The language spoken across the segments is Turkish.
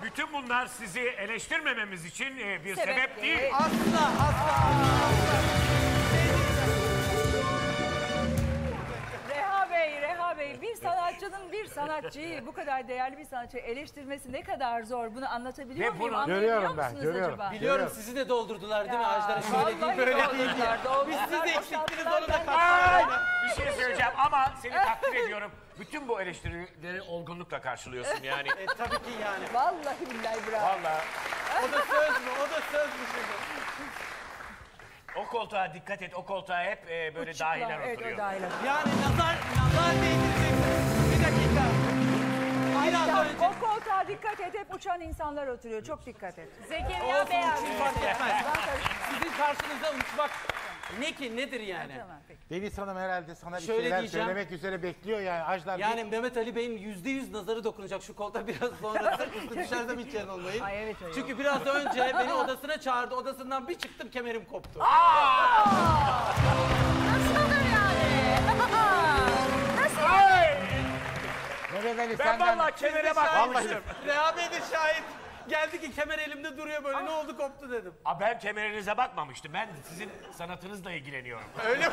bütün bunlar sizi eleştirmememiz için bir sebep değil. Asla, asla. Reha Bey, bir sanatçının bir sanatçıyı, bu kadar değerli bir sanatçıyı eleştirmesi ne kadar zor, bunu anlatabiliyor Ve muyum? bunu Anlayabiliyor görüyorum ben, musunuz görüyorum. acaba? Biliyorum sizi de doldurdular değil mi? Ajdar'a şöyle değil, Vallahi böyle değil. doldurdular, Biz doldurdular, sizi eksiktiniz, boşalttılar, onu da ben- kattılar. Bir şey söyleyeceğim ama seni takdir ediyorum. Bütün bu eleştirileri olgunlukla karşılıyorsun yani. Tabii ki yani. Vallahi billahi bravo. Vallahi O da söz mü? O da söz mü şimdi? o koltuğa dikkat et. O koltuğa hep böyle Çıklar, dahiler evet, oturuyor. o dahiler. Yani nazar değdirecek. Bir dakika. Biraz önce. O koltuğa dikkat et, hep uçan insanlar oturuyor. Çok dikkat et. Zekeriya Olsun, Bey hiç fark etmez. Ben karışmam. Sizin karşınıza uçmak ne ki nedir yani? Tamam, peki. Deniz Hanım herhalde sana bir Şöyle şeyler diyeceğim. söylemek üzere bekliyor yani. Ajdar Yani Mehmet Ali Bey'in %100 nazarı dokunacak şu koltuğa biraz sonra. Üstü dışarıda bir içeri olmayın. Ay evet öyle. Çünkü biraz önce beni odasına çağırdı. Odasından bir çıktım kemerim koptu. nasıl olur yani? Mehmet Ali Ben senden... vallahi kemere bakmamıştım. Reha Bey de şahit. Geldi ki kemer elimde duruyor böyle. Ne oldu koptu dedim. Ben kemerinize bakmamıştım. Ben sizin sanatınızla ilgileniyorum. Öyle mi?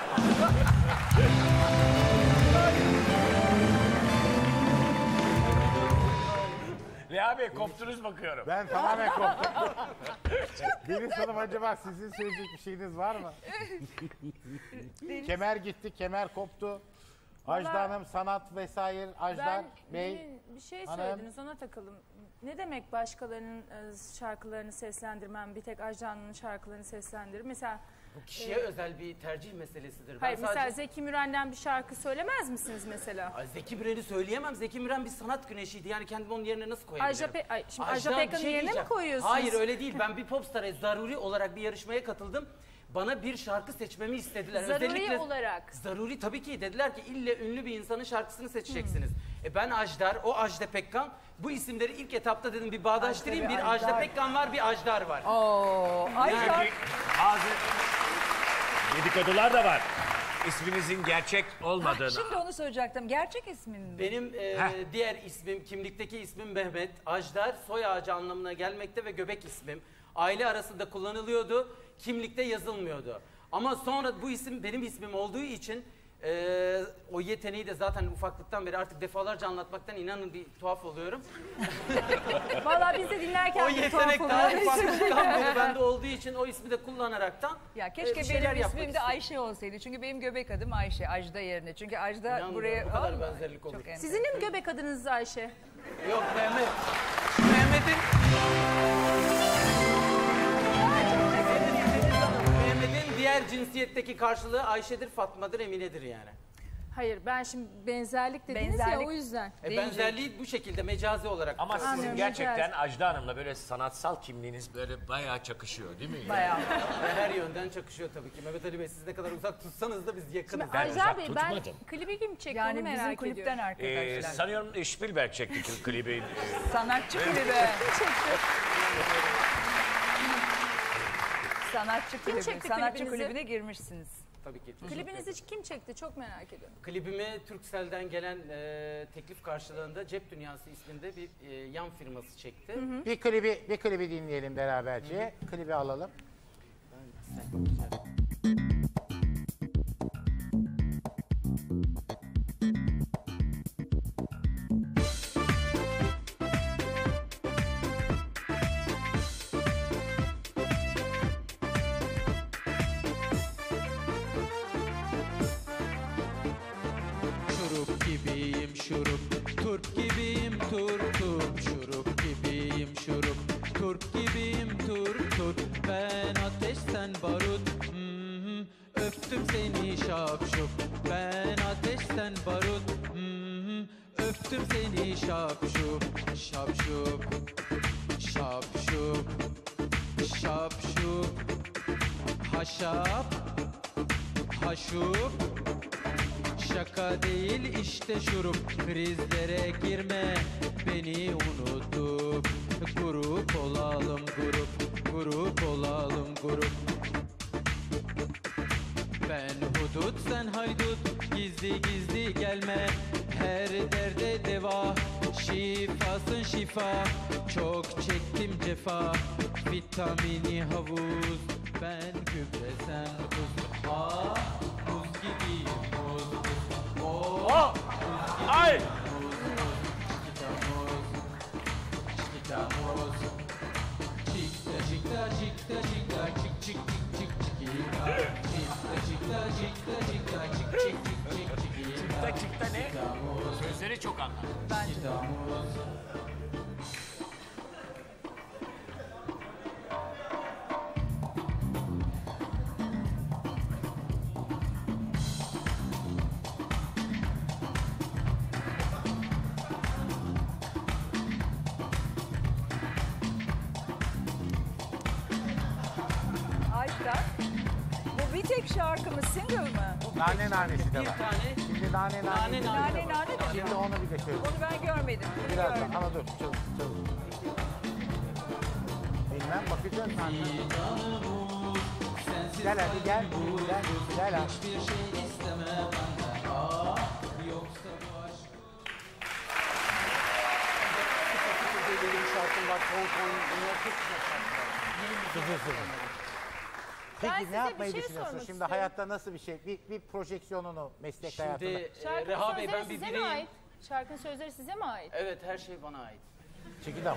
Reha Bey koptunuz bakıyorum. Ben tamamen koptum. Deniz Hanım acaba sizin söyleyecek bir şeyiniz var mı? Kemer gitti, kemer koptu. Ajda Hanım sanat vesaire, Ajdar Bey. Demin bir şey Hanım. söylediniz, ona takalım. Ne demek başkalarının şarkılarını seslendirmem, bir tek Ajda'nın şarkılarını seslendiririm? Mesela, Bu kişiye özel bir tercih meselesidir. hayır, Ben mesela sadece... Zeki Müren'den bir şarkı söylemez misiniz mesela? Ay, Zeki Müren'i söyleyemem. Zeki Müren bir sanat güneşiydi. Yani kendimi onun yerine nasıl koyabilirim? Şimdi Ajda, Ajda bir Pekkan'ın şey yerine mi diyeceğim. koyuyorsunuz? Hayır öyle değil. Ben bir popstar'a zaruri olarak bir yarışmaya katıldım. Bana bir şarkı seçmemi istediler. Zaruri olarak. Zaruri tabii ki. Dediler ki ille ünlü bir insanın şarkısını seçeceksiniz. Ben Ajdar, o Ajda Pekkan. Bu isimleri ilk etapta dedim bir bağdaştırayım. Tabii, Bir Ajda Ajdar. Pekkan var, bir Ajdar var. Oo, Ajdar. Çünkü bazı dedikodular da var. İsminizin gerçek olmadığını. Şimdi onu soracaktım. Gerçek ismin mi? Benim diğer ismim, kimlikteki ismim Mehmet. Ajdar soy ağacı anlamına gelmekte ve göbek ismim. Aile arasında kullanılıyordu, kimlikte yazılmıyordu. Ama sonra bu isim benim ismim olduğu için o yeteneği de zaten ufaklıktan beri artık defalarca anlatmaktan inanın bir tuhaf oluyorum. Vallahi biz de dinlerken O bir yetenek tuhaf daha oluyoruz. ufaklıktan beri bende olduğu için o ismi de kullanaraktan Ya keşke bir şeyler benim yapmak ismim de istedim. Ayşe olsaydı. Çünkü benim göbek adım Ayşe, Ajda yerine. Çünkü Ajda İnanmıyorum, buraya... bu kadar Vallahi benzerlik olur. çok enteresan. Sizin de mi göbek adınız Ayşe? Yok Mehmet. Mehmet'in... Mehmet'in diğer cinsiyetteki karşılığı Ayşe'dir, Fatma'dır, Emine'dir yani. Hayır, ben şimdi benzerlik dediniz Benzerlik. ya, o yüzden. Benzerliği bu şekilde mecazi olarak. Ama sizin Anlıyorum, gerçekten rica Ajda Hanım'la böyle sanatsal kimliğiniz böyle bayağı çakışıyor değil mi? Bayağı. Her yönden çakışıyor tabii ki. Mehmet Ali Bey siz ne kadar uzak tutsanız da biz yakınız. Ben Ajdar uzak Bey, tutmadım. klibi kim çekti onu Yani merak bizim ediyorum. kulüpten arkadaşlar. Sanıyorum Spielberg çekti klibi. Sanatçı kulübü. Sanatçı kulübü. çekti Sanatçı klibinizi? kulübüne girmişsiniz. Tabii ki. Klibinizi kim çekti? Çok merak ediyorum. Klibimi Turkcell'den gelen teklif karşılığında Cep Dünyası isminde bir yan firması çekti. Bir klibi dinleyelim beraberce. Klibi alalım. Şurup gibiyim şurup, turp gibiyim turp. Şurup gibiyim şurup, turp gibiyim turp. Ben ateş sen barut, öptüm seni şapşup. Ben ateş sen barut, öptüm seni şapşup. Şapşup, şapşup, şapşup. Haşap, haşup. Şaka değil işte şurup, krizlere girme beni unutup. Grup olalım grup olalım grup. Ben hudut sen haydut, gizli gizli gelme. Her derde deva, şiir şifasın şifa. Çok çektim cefa. Vitamini havuz. Ben gübre sen buz. Aa, buz gibiyim buz buz. Oh! Ay! Çikita muz. Çikta çikta çikta çikta çik çik çik çik çikita. Çikta çikta çikta çikta çik çik çik çik çikita. Çıkta ne? Sözleri çok anlamlı. Çikita muz. Ajdar, bu bir tek şarkı mı, single mı? Nane nanesi de Bir var. tane Şimdi nane nane nane. nane. Nane nane de Şimdi mi? onu bir de şöyle. Onu ben görmedim. Bunu Biraz görmedim. daha. Ama dur. Çabuk çabuk. Bilmem bakacağız. Gel hadi gel. Gel. Gel hadi. Hiçbir şey isteme benden. Aa, yoksa bu aşk. benim şarkım var. Bunlar çok güzel şarkılar. Ben Peki size ne yapmayı bir şey düşünüyorsun? sormak Şimdi istiyorum. hayatta nasıl bir şey? Bir projeksiyonunu meslek hayatında. Şimdi Şarkının Reha Bey sözleri ben bir size mi bireyim. ait? Şarkının sözleri size mi ait? Evet her şey bana ait. Çikita mı?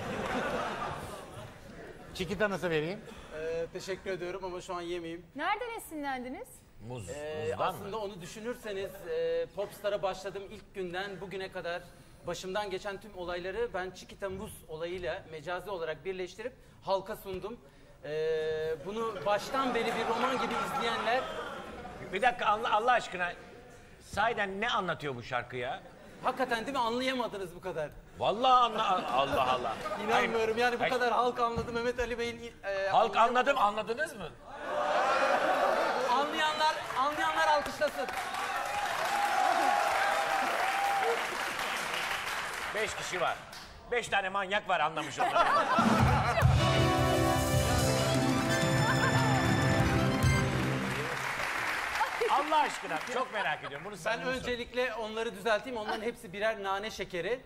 Çikita nasıl vereyim? Teşekkür ediyorum ama şu an yemeyeyim. Nereden esinlendiniz? Muz, Aslında onu düşünürseniz Popstar'a başladığım ilk günden bugüne kadar başımdan geçen tüm olayları ben Çikita Muz olayıyla mecazi olarak birleştirip halka sundum. Bunu baştan beri bir roman gibi izleyenler Bir dakika Allah aşkına. Sahiden ne anlatıyor bu şarkı ya? hakikaten değil mi anlayamadınız bu kadar. Vallahi Allah Allah. İnanmıyorum yani bu Hayır. kadar halk anladı Mehmet Ali Bey'in Halk anladım, anladınız mı? anlayanlar alkışlasın. 5 kişi var. 5 tane manyak var anlamış onlar. Allah aşkına çok merak ediyorum. Bunu Ben sen öncelikle onları düzelteyim. Onların hepsi birer nane şekeri.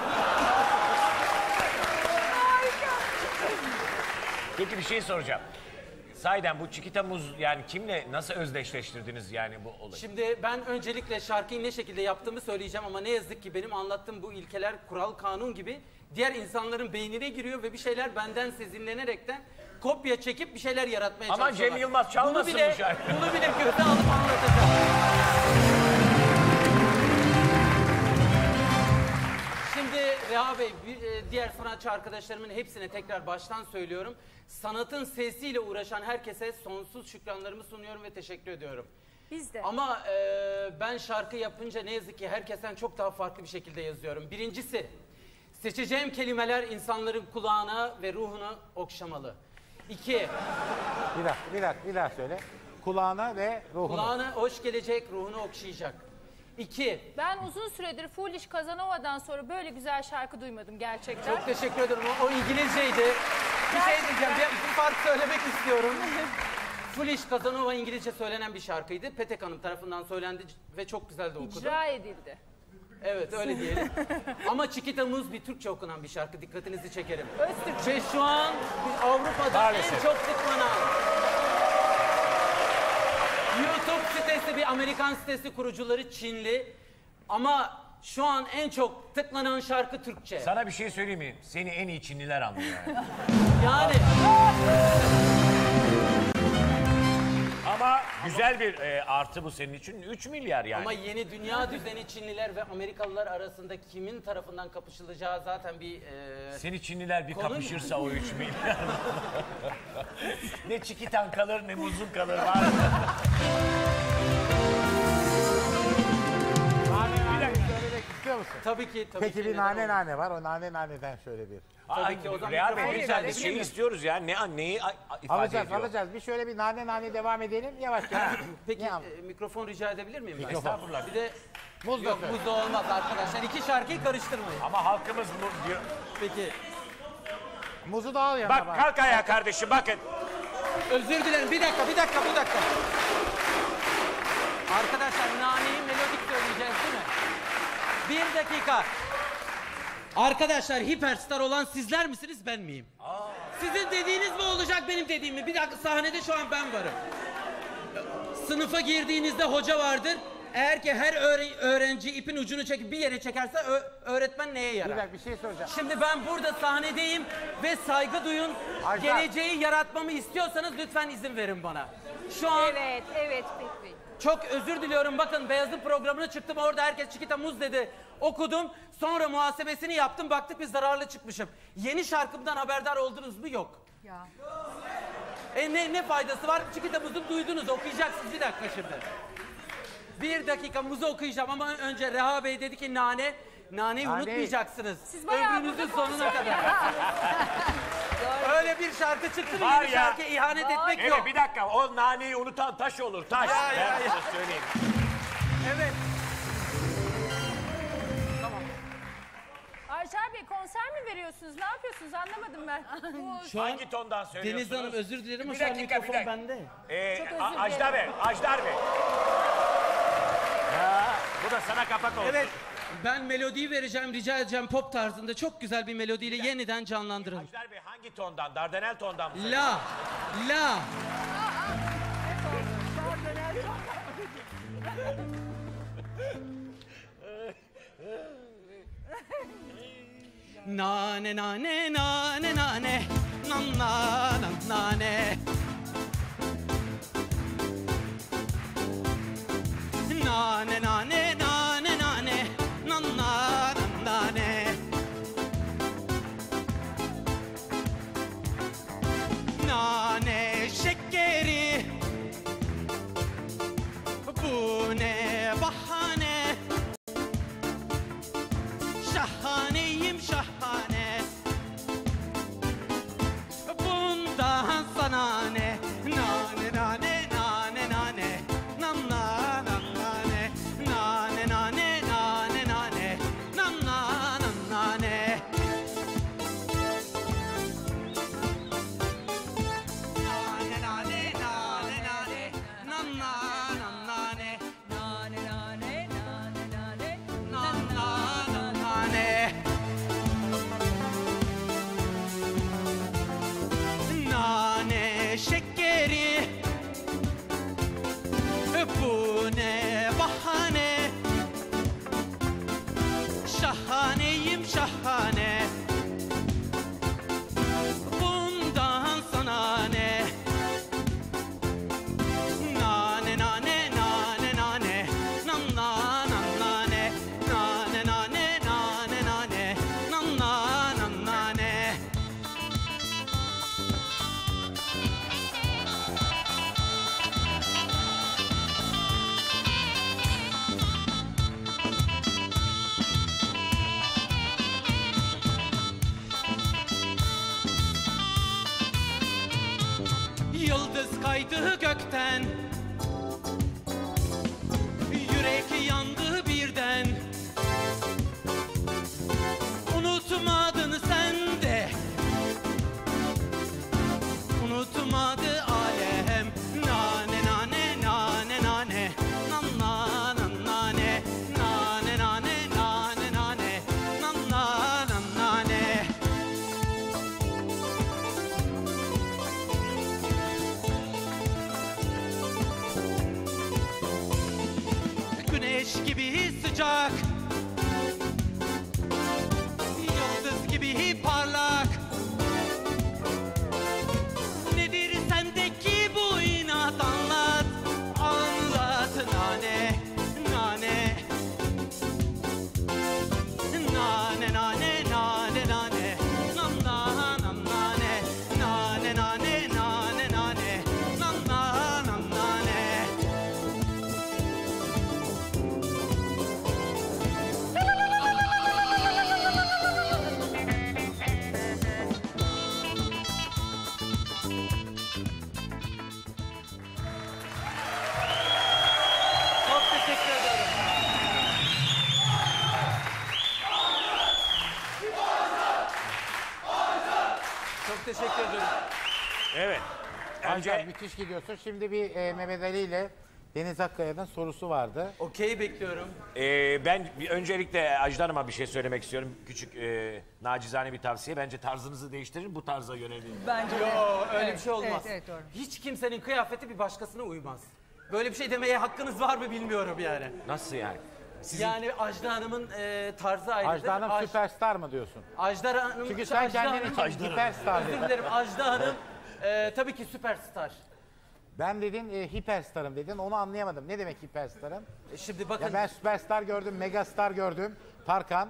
Peki bir şey soracağım. Sahiden bu Çikita Muz yani kimle nasıl özdeşleştirdiniz yani bu olayı? Şimdi ben öncelikle şarkıyı ne şekilde yaptığımı söyleyeceğim ama ne yazık ki benim anlattığım bu ilkeler, kural, kanun gibi diğer insanların beynine giriyor ve bir şeyler benden sezinlenerekten kopya çekip bir şeyler yaratmaya Ama çalışıyorlar. Cem Yılmaz çalmasın Bunu bile, bu şarkıyı. Bunu bile göze alıp anlatacağım. Şimdi Reha Bey, diğer sanatçı arkadaşlarımın hepsine tekrar baştan söylüyorum. Sanatın sesiyle uğraşan herkese sonsuz şükranlarımı sunuyorum ve teşekkür ediyorum. Biz de. Ama ben şarkı yapınca ne yazık ki herkesten çok daha farklı bir şekilde yazıyorum. Birincisi, seçeceğim kelimeler insanların kulağına ve ruhunu okşamalı. İki, Bir daha söyle. Kulağına ve ruhuna. kulağına hoş gelecek, ruhunu okşayacak. İki, Ben uzun süredir Foolish Casanova'dan sonra böyle güzel şarkı duymadım gerçekten. çok teşekkür ederim. O İngilizceydi. Bir şey diyeceğim, bir fark söylemek istiyorum. Foolish Casanova İngilizce söylenen bir şarkıydı. Petek Hanım tarafından söylendi ve çok güzel de okudu. İcra edildi. Evet öyle diyelim. Ama Çikita Muz bir Türkçe okunan bir şarkı. Dikkatinizi çekerim. Öztürkçe. Ve şu an Avrupa'da Maalesef. en çok tıklanan YouTube sitesi, bir Amerikan sitesi, kurucuları Çinli. Ama şu an en çok tıklanan şarkı Türkçe. Sana bir şey söyleyeyim mi? Seni en iyi Çinliler anlıyor yani. Yani Ama güzel bir artı bu senin için. 3 milyar yani. ama yeni dünya düzeni Çinliler ve Amerikalılar arasında kimin tarafından kapışılacağı zaten bir... Seni Çinliler bir Konu mu? kapışırsa o 3 milyar. Ne çikitan kalır ne muzun kalır var. Nane söylemek istiyor musun? Tabii ki. Peki ki, bir neden nane olmasın? nane var. O nane naneden şöyle bir. Tabii ki, o zaman Reha Bey mikrofonu lütfen verebilir şey miyim? istiyoruz ya. Neyi ifade Alacağız ediyor? alacağız. Bir şöyle bir nane devam edelim. Yavaş yavaş. Peki Ne yap- mikrofon rica edebilir miyim? ben? Mikrofon. Estağfurullah. Bir de Muz da yok söyle. muz da olmaz arkadaşlar. İki şarkıyı karıştırmayın. Ama halkımız bu diyor. Peki. Muzu da al yanına. Bak kalk ayağa kardeşim bakın. Özür dilerim. Bir dakika. Arkadaşlar naneyi melodik söyleyeceğiz değil mi? Bir dakika. Arkadaşlar hiperstar olan sizler misiniz ben miyim? Sizin dediğiniz mi olacak benim dediğim mi? Bir dakika sahnede şu an ben varım. Sınıfa girdiğinizde hoca vardır. Eğer ki her öğrenci ipin ucunu çekip bir yere çekerse öğretmen neye yarar? Bir dakika bir şey soracağım. Şimdi ben burada sahnedeyim ve saygı duyun. Ajdar. Geleceği yaratmamı istiyorsanız lütfen izin verin bana. Şu an Evet peki. çok özür diliyorum. Bakın Beyaz'ın programına çıktım. Orada herkes Çikita Muz dedi. Okudum. Sonra muhasebesini yaptım. Baktık bir zararlı çıkmışım. Yeni şarkımdan haberdar oldunuz mu? Yok. Ya. Ne faydası var? Çikita Muz'u duydunuz. Okuyacaksınız. Bir dakika şimdi. Bir dakika Muz'u okuyacağım ama önce Reha Bey dedi ki Nane'yi unutmayacaksınız. Siz bayağı ömrünüzün burada sonuna kadar. Öyle bir şarkı çıktı mı Var yeni ya. şarkıya ihanet etmek Evet yok. bir dakika o naneyi unutan taş olur taş. Ben size söyleyeyim. Evet. Ajdar Bey konser mi veriyorsunuz? Ne yapıyorsunuz? Anlamadım ben. Bu Şu an Hangi tondan söylüyorsunuz? Deniz Hanım özür dilerim ama Bir şu an dakika, bir mikrofon dakika. bende. Çok özür dilerim. Ajdar Bey. Ya, bu da sana kapak olsun. Evet. Ben melodiyi vereceğim, rica edeceğim pop tarzında çok güzel bir melodiyle yeniden canlandırın. Ajdar Bey hangi tondan? Dardanel tondan mı? La, la. Nane nane nane nane nan nan nane. Nane nane nane nane nan nan nane. Nane şekeri bu ne bahane. Şahaneyim şahane. Bundan sana ne? Nane nane nane nane nan nan nane. Nane nane nane nane nan nan nane. Nane nane nane nane nan nan nane. Nane nane nane nane. Nan nan nane. Nane şekeri bu ne bahane. Şahaneyim şahane. Bundan sana ne? Nane nane nane nane nan nan nane. Nane nane nane nane nan nan nane. Yıldız kaydı gökten, yürek yandı birden. Unutmadın sen de, unutmadı alem. Nane nane nane nane nan nan nane. Nane nane nane nane nan nan nane. Güneş gibi sıcak, yıldız gibi parlak. Nedir sendeki bu inat anlat, anlat nane, nane. Nane nane nane nane, nan nan nane. Nane nane nane nane, nan nan nane. Çok teşekkür ederim. Çok teşekkür ederim. Evet. Ajdar Önce müthiş gidiyorsun. Şimdi bir Mehmet Ali ile Deniz Akkaya'nın sorusu vardı. Okey, bekliyorum. Ben öncelikle Ajda Hanım'a bir şey söylemek istiyorum. Küçük nacizane bir tavsiye. Bence tarzınızı değiştirin, bu tarza yönelin. Bence de. Yo, öyle Evet, bir şey olmaz. Evet, doğru. Hiç kimsenin kıyafeti bir başkasına uymaz. Böyle bir şey demeye hakkınız var mı bilmiyorum yani. Nasıl yani? Sizin Yani Ajda Hanım'ın tarzı ayrıdır. Ajda Hanım süperstar mı diyorsun? Ajda Hanım... Çünkü sen Ajda kendin Hanım- için hiperstar Özür dedin. dilerim, Ajda Hanım tabii ki süperstar. Ben dedin hiperstarım dedin. Onu anlayamadım. Ne demek hiperstarım? Şimdi bakın... Ya ben süperstar gördüm, megastar gördüm. Tarkan,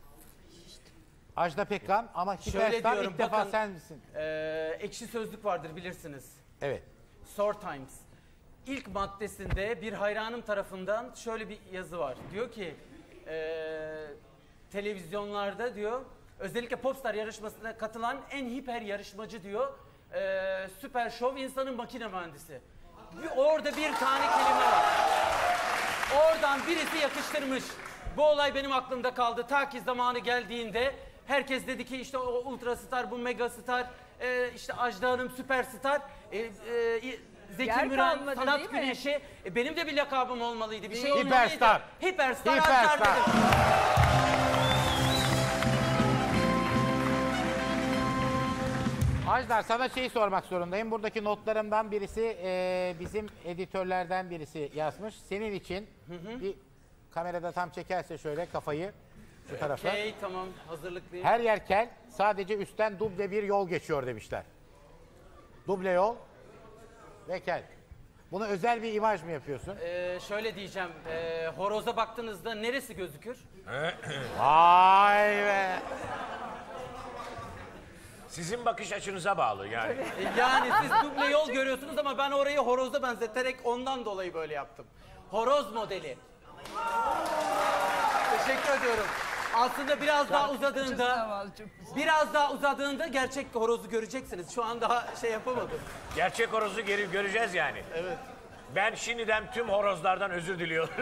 Ajda Pekkan ama hiperstar diyorum, ilk defa bakın. sen misin? Ekşi Sözlük vardır, bilirsiniz. Evet. Sour Times. İlk maddesinde bir hayranım tarafından şöyle bir yazı var. Diyor ki televizyonlarda diyor, özellikle Popstar yarışmasına katılan en hiper yarışmacı diyor, süper şov insanı, makine mühendisi. Orada bir tane kelime var. Oradan birisi yakıştırmış. Bu olay benim aklımda kaldı. Ta ki zamanı geldiğinde herkes dedi ki işte o ultrastar, bu megastar, işte Ajda Hanım süperstar, Zeki Yer Müren kalmadı, sanat değil mi? güneşi. Benim de bir lakabım olmalıydı. Bir şey olmalıydı. Hiperstar. Hiperstar. Hiperstar. Ajdar dedim. Ajdar, sana şeyi sormak zorundayım. Buradaki notlarımdan birisi bizim editörlerden birisi yazmış. Senin için bir kamerada tam çekerse şöyle kafayı şu tarafa. Okey, tamam, hazırlıklıyım. Her yer kel, sadece üstten duble bir yol geçiyor demişler. Duble yol ve kel. Bunu özel bir imaj mı yapıyorsun? Şöyle diyeceğim, horoza baktığınızda neresi gözükür? Vay be! sizin bakış açınıza bağlı yani. Yani siz duble yol görüyorsunuz ama ben orayı horoza benzeterek ondan dolayı böyle yaptım. Horoz modeli. Teşekkür ediyorum. Aslında biraz daha uzadığında, biraz daha uzadığında gerçek horozu göreceksiniz. Şu an daha şey yapamadım. Gerçek horozu göreceğiz yani. Evet. Ben şimdiden tüm horozlardan özür diliyorum.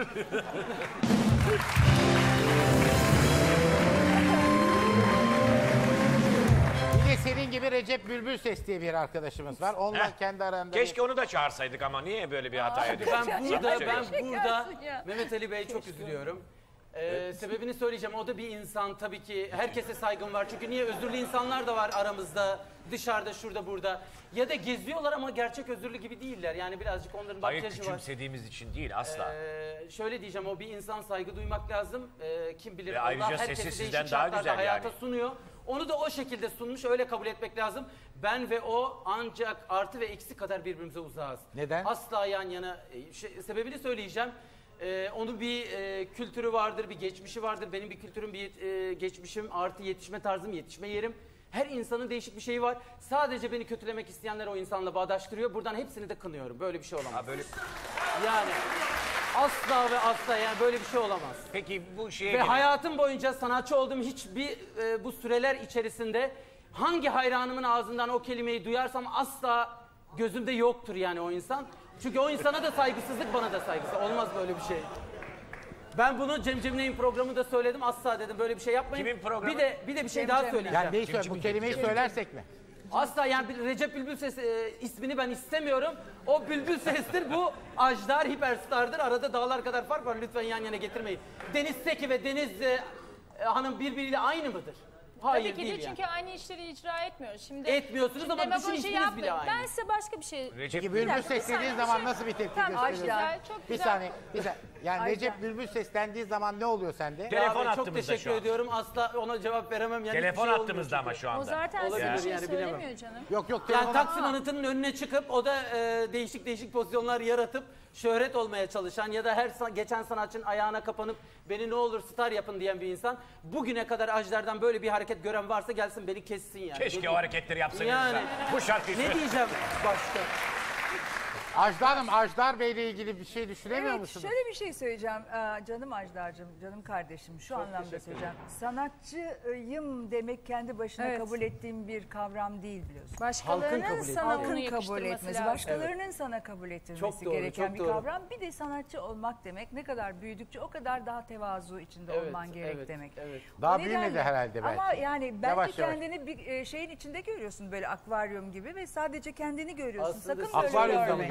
Bir de senin gibi Recep Bülbülses diye bir arkadaşımız var. Onunla Heh. kendi aranda... Keşke onu da çağırsaydık ama niye böyle bir hata ediyoruz? Ben burada Şekersin ya. Mehmet Ali Bey çok üzülüyorum. Sebebini söyleyeceğim. O da bir insan tabii ki. Herkese saygım var. Çünkü niye? Özürlü insanlar da var aramızda. Dışarıda, şurada, burada. Ya da geziyorlar ama gerçek özürlü gibi değiller. Yani birazcık onların Hayır, makyajı var. küçümsediğimiz için değil asla. Şöyle diyeceğim, o bir insan, saygı duymak lazım. Kim bilir, Ve Allah ayrıca herkesi sesi değişik sizden daha şartlarda güzel hayata yani. sunuyor. Onu da o şekilde sunmuş, öyle kabul etmek lazım. Ben ve o ancak artı ve eksi kadar birbirimize uzağız. Neden? Asla yan yana, sebebini söyleyeceğim. Onun bir kültürü vardır, bir geçmişi vardır. Benim bir kültürüm, bir geçmişim, artı yetişme tarzım, yetişme yerim. Her insanın değişik bir şeyi var. Sadece beni kötülemek isteyenler o insanla bağdaştırıyor. Buradan hepsini de kınıyorum. Böyle bir şey olamaz. Ha, böyle... Yani asla ve asla, yani böyle bir şey olamaz. Peki bu şeye Ve gelin. hayatım boyunca sanatçı olduğum hiçbir bu süreler içerisinde hangi hayranımın ağzından o kelimeyi duyarsam asla gözümde yoktur yani o insan. Çünkü o insana da saygısızlık, bana da saygısızlık. Olmaz böyle bir şey. Ben bunu Cem Cemil'in programında söyledim. Asla dedim böyle bir şey yapmayın. Kimin programı? Bir de bir şey daha söyleyeceğim. Yani neyi söyle, bu kelimeyi söylersek mi? Asla, yani bir Recep Bülbülses ismini ben istemiyorum. O Bülbülses'tir, bu Ajdar hiperstardır. Arada dağlar kadar fark var, lütfen yan yana getirmeyin. Deniz Seki ve Deniz Hanım birbiriyle aynı mıdır? Hayır, Tabii ki değil de, çünkü yani. aynı işleri icra etmiyoruz. Şimdi Etmiyorsunuz şimdi ama düşün, demagoji isminiz yapmayın. bile aynı. Ben size başka bir şey... Recep Peki Bir dakika, Bülbülses bir saniye, dediğin zaman şey- nasıl bir tepki Tamam, gösteriyorsun? güzel, çok Bir güzel. saniye, bir saniye. Yani Ajda. Recep Bülbülses dendiği zaman ne oluyor sende? Telefon Abi, çok hattımızda teşekkür şu an. ediyorum. Asla ona cevap veremem. Yani Telefon hiçbir şey olmuyor hattımızda ama çünkü. şu anda. O zaten size Olabilir bir şey yani, bilemem. söylemiyor canım. Yok yok, Yani telefon Taksim Anıtı'nın önüne çıkıp o da değişik değişik pozisyonlar yaratıp şöhret olmaya çalışan ya da her geçen sanatçının ayağına kapanıp beni ne olur star yapın diyen bir insan. Bugüne kadar Ajdar'dan böyle bir hareket gören varsa gelsin beni kessin yani. Keşke o hareketleri yapsaydınız. Yani. da. Bu şarkıyı Ne diyeceğim başka? Ajda Hanım, Ajdar Bey'le ilgili bir şey düşünemiyor Evet, musunuz? şöyle bir şey söyleyeceğim. Canım Ajdar'cığım, canım kardeşim, şu anlamda söyleyeceğim. Sanatçıyım demek kendi başına Evet. kabul ettiğim bir kavram değil, biliyorsun. Başkalarının kabul etmesi. sana Halkın bunu kabul yakıştırması etmesi, lazım. başkalarının sana kabul ettirmesi Çok doğru, gereken çok bir doğru. kavram. Bir de sanatçı olmak demek, ne kadar büyüdükçe o kadar daha tevazu içinde Evet, olman gerek evet, demek. evet. Daha O nedenle- büyümedi herhalde belki. Ama yani belki Yavaş yavaş. kendini bir şeyin içinde görüyorsun, böyle akvaryum gibi ve sadece kendini görüyorsun. Aslında Sakın siz böyle Akvaryumda görme. mı Ben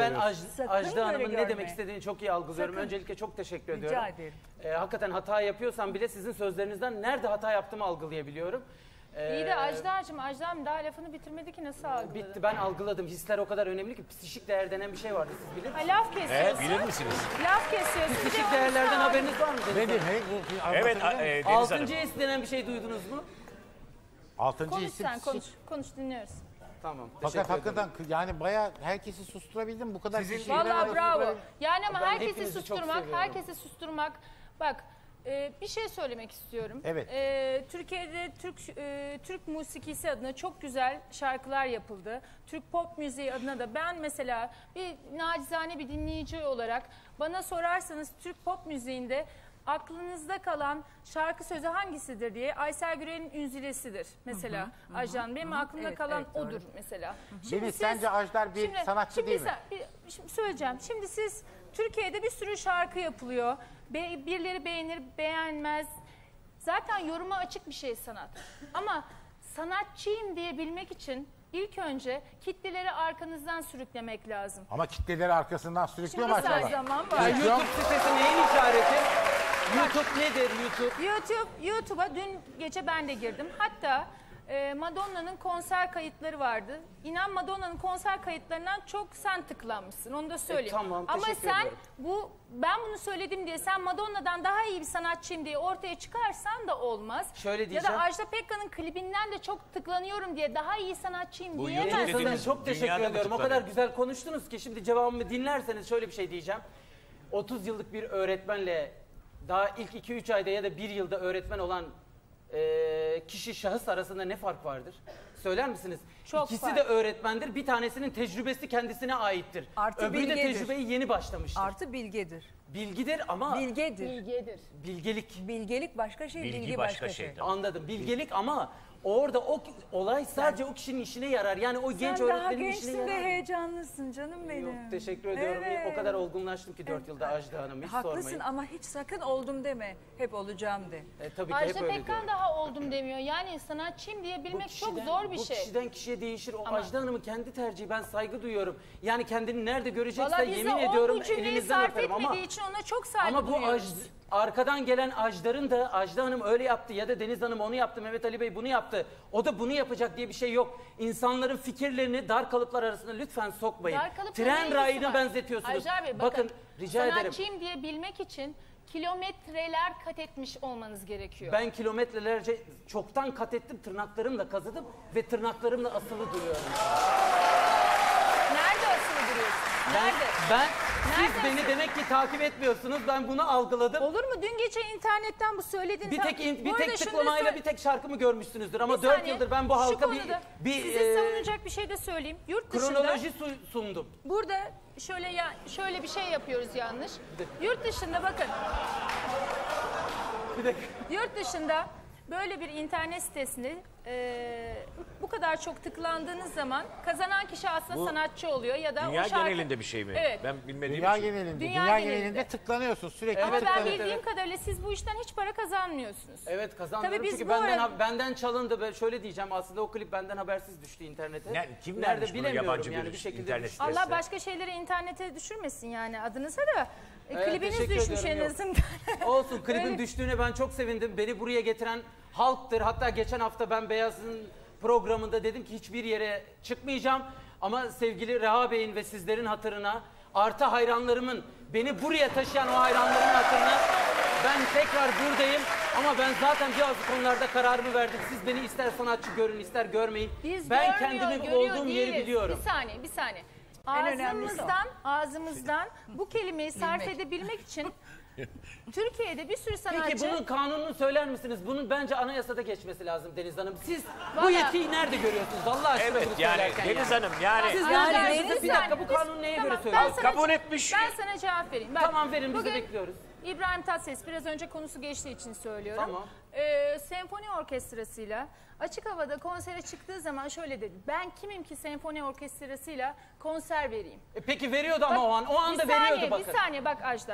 Sakın Ajda böyle Hanım'ın ne görme. demek istediğini çok iyi algılıyorum. Sakın. Öncelikle çok teşekkür Rica ediyorum. ederim. Hakikaten hata yapıyorsam bile sizin sözlerinizden nerede hata yaptığımı algılayabiliyorum. İyi de Ajda'cığım, Ajda'm daha lafını bitirmedi ki nasıl algıladı? Bitti, ben algıladım. Hisler o kadar önemli ki psişik değer denen bir şey vardı, siz bilir misiniz? Laf kesiyorsun. bilir misiniz? Laf kesiyorsun. Psişik değerlerden haberiniz var mı? Nedir? Evet Deniz Hanım. Altıncı his denen bir şey duydunuz mu? Altıncı Konuş isim. sen, konuş dinliyoruz. Tamam. Fakat teşekkür ederim. hakikaten yani bayağı herkesi susturabildim. Bu kadar kişiyi Vallahi beraber bravo. susturabildim. Yani ama Ben herkesi hepinizi çok susturmak, seviyorum. herkesi susturmak. Bak bir şey söylemek istiyorum. Evet. Türkiye'de Türk musikisi adına çok güzel şarkılar yapıldı. Türk pop müziği adına da ben mesela bir nacizane bir dinleyici olarak bana sorarsanız Türk pop müziğinde aklınızda kalan şarkı sözü hangisidir diye Aysel Gürel'in Ünzilesidir mesela. Ajdan benim aklımda Evet, kalan evet, doğru. odur mesela. Deniz, sence Ajdar bir sanatçı değil mi? Şimdi söyleyeceğim. Şimdi siz Türkiye'de bir sürü şarkı yapılıyor. Birileri beğenir, beğenmez. Zaten yoruma açık bir şey sanat. Ama sanatçıyım diyebilmek için ilk önce kitleleri arkanızdan sürüklemek lazım. Ama kitleleri arkasından sürüklüyor mu Şimdi acaba? Her zaman Ya var. YouTube sitesi neyin işareti? YouTube nedir YouTube? YouTube'a dün gece ben de girdim. Hatta Madonna'nın konser kayıtları vardı. İnan Madonna'nın konser kayıtlarından çok sen tıklanmışsın. Onu da söyleyeyim. Tamam, ama teşekkür sen ediyorum. ben bunu söyledim diye sen Madonna'dan daha iyi bir sanatçıyım diye ortaya çıkarsan da olmaz. Şöyle Ya diyeceğim. da Ajda Pekkan'ın klibinden de çok tıklanıyorum diye daha iyi sanatçıyım Bu diyemezsin. YouTube Hanım, dediğiniz çok teşekkür dünyada mı ediyorum. O tıklanıyor? kadar güzel konuştunuz ki şimdi cevabımı dinlerseniz şöyle bir şey diyeceğim. 30 yıllık bir öğretmenle daha ilk 2-3 ayda ya da 1 yılda öğretmen olan kişi şahıs arasında ne fark vardır? Söyler misiniz? Çok İkisi fark. de öğretmendir. Bir tanesinin tecrübesi kendisine aittir. Artı Öbürü de bilgedir. tecrübeyi yeni başlamıştır. Artı bilgedir. Bilgidir ama Bilgedir. Bilgedir. bilgelik. Bilgelik başka şey, bilgi başka şey. Anladım. Bilgelik ama orada o olay sadece o kişinin işine yarar. Yani o genç Sen daha öğretmenin işine gençsin yarar. ve heyecanlısın canım benim. Yok, teşekkür ediyorum. Evet. O kadar olgunlaştım ki 4 yılda Ajda Hanım. Hiç Haklısın sormayın. ama hiç sakın oldum deme. Hep olacağım de. Tabii ki hep Ajda öyle Pekkan diyorum. daha oldum demiyor. Yani sanatçıyım diyebilmek çok zor bir bu şey. kişiden kişiye değişir. O Ama- Ajda Hanım'ın kendi tercihi. Ben saygı duyuyorum. Yani kendini nerede görecekse Valla bize yemin o ediyorum bu cümleyi elinizden sarf öperim ama etmediği için ona çok saygı ama bu duyuyoruz. arkadan gelen Ajdar'ın da Ajda Hanım öyle yaptı ya da Deniz Hanım onu yaptı, Mehmet Ali Bey bunu yaptı. O da bunu yapacak diye bir şey yok. İnsanların fikirlerini dar kalıplar arasında lütfen sokmayın. Dar kalıpla ne Tren ilgisi rayına var? benzetiyorsunuz. Ajda abi, bakın rica ederim. sanatçıyım diyebilmek için kilometreler kat etmiş olmanız gerekiyor. Ben kilometrelerce çoktan kat ettim, tırnaklarımla kazıdım ve tırnaklarımla asılı duruyorum. Nerede asılı duruyorsun? Nerede? Siz Nerede beni asılı? demek ki takip etmiyorsunuz. Ben bunu algıladım. Olur mu? Dün gece internetten bu söylediğin... Bir Bu arada tek şunu tıklamayla sö- bir tek şarkımı görmüşsünüzdür ama Bir 4 saniye, yıldır ben bu şu halka konuda bir size savunacak bir şey de söyleyeyim. Yurt dışında kronoloji sundum. burada şöyle bir şey yapıyoruz yanlış. Yurt dışında bakın. Bir dakika. Yurt dışında böyle bir internet sitesinde bu kadar çok tıklandığınız zaman kazanan kişi aslında Bu sanatçı oluyor ya da Dünya o şarkı... genelinde bir şey mi? Evet. Ben bilmediğim Dünya için. genelinde. Dünya Dünya genelinde. genelinde tıklanıyorsun sürekli. Ama ben tıklanıyorsun. bildiğim kadarıyla siz bu işten hiç para kazanmıyorsunuz. Evet kazanıyorum Tabii biz çünkü bu arada- benden çalındı. Ben şöyle diyeceğim aslında o klip benden habersiz düştü internete. Yani kim Nerede vermiş bunu bilemiyorum yabancı yani bir bir şekilde internet düştü. sitesi? Allah başka şeyleri internete düşürmesin yani adınıza da. Klibiniz teşekkür düşmüş ediyorum, en yok. azından. Olsun klibin Öyle- düştüğüne ben çok sevindim. Beni buraya getiren halktır. Hatta geçen hafta ben Beyaz'ın programında dedim ki hiçbir yere çıkmayacağım. Ama sevgili Reha Bey'in ve sizlerin hatırına artı hayranlarımın beni buraya taşıyan o hayranlarımın hatırına ben tekrar buradayım. Ama ben zaten bazı konularda kararımı verdim. Siz beni ister sanatçı görün ister görmeyin. Biz Ben görmüyor, kendimi görüyor olduğum yeri değiliz. biliyorum. Bir saniye. En önemlisi o. Ağzımızdan bu kelimeyi sarf Bilmek. edebilmek için Türkiye'de bir sürü sanatçı... Peki bunun kanununu söyler misiniz? Bunun bence anayasada geçmesi lazım Deniz Hanım. Siz bu Vallahi- yetkiyi nerede görüyorsunuz? Allah aşkına Evet bunu yani söylerken Deniz yani. Hanım yani Siz Yani nerede Deniz görüyorsunuz? Bir dakika bu kanun neye göre ben söylüyor? sana- kabul etmiş. Ben sana cevap vereyim. Bak, Tamam verin biz de bugün bekliyoruz. İbrahim Tatlıses biraz önce konusu geçtiği için söylüyorum. Tamam. Senfoni orkestrasıyla açık havada konsere çıktığı zaman şöyle dedi. Ben kimim ki senfoni orkestrasıyla konser vereyim? Peki veriyordu ama o anda veriyordu bakın. Bir saniye bak Ajdar.